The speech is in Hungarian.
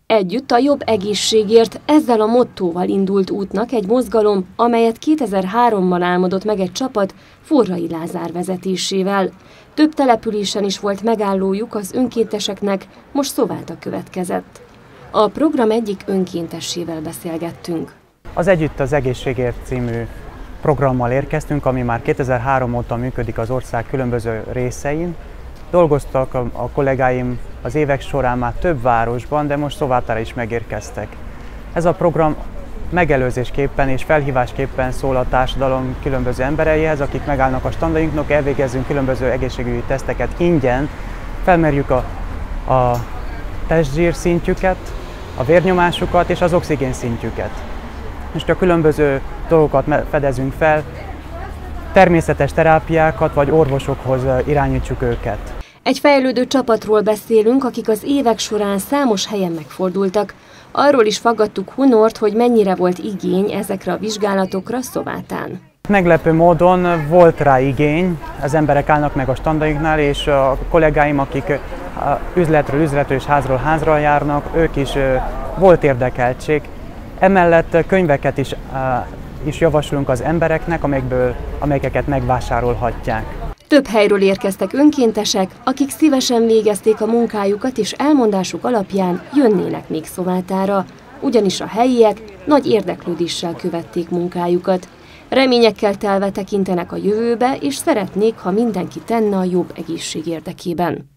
Együtt a jobb egészségért, ezzel a mottóval indult útnak egy mozgalom, amelyet 2003-ban álmodott meg egy csapat Forrai Lázár vezetésével. Több településen is volt megállójuk az önkénteseknek, most Szováta következett. A program egyik önkéntesével beszélgettünk. Az Együtt az egészségért című programmal érkeztünk, ami már 2003 óta működik az ország különböző részein. Dolgoztak a kollégáim az évek során már több városban, de most Szovátára is megérkeztek. Ez a program megelőzésképpen és felhívásképpen szól a társadalom különböző embereihez, akik megállnak a standjainknak, elvégezzünk különböző egészségügyi teszteket ingyen, felmérjük a testzsír szintjüket, a vérnyomásukat és az oxigén szintjüket. Most a különböző dolgokat fedezünk fel, természetes terápiákat vagy orvosokhoz irányítsuk őket. Egy fejlődő csapatról beszélünk, akik az évek során számos helyen megfordultak. Arról is faggattuk Hunort, hogy mennyire volt igény ezekre a vizsgálatokra Szovátán. Meglepő módon volt rá igény, az emberek állnak meg a standainknál, és a kollégáim, akik üzletről és házról házra járnak, ők is volt érdekeltség. Emellett könyveket is javaslunk az embereknek, amelyeket megvásárolhatják. Több helyről érkeztek önkéntesek, akik szívesen végezték a munkájukat és elmondásuk alapján jönnének még Szovátára, ugyanis a helyiek nagy érdeklődéssel követték munkájukat. Reményekkel telve tekintenek a jövőbe, és szeretnék, ha mindenki tenne a jobb egészség érdekében.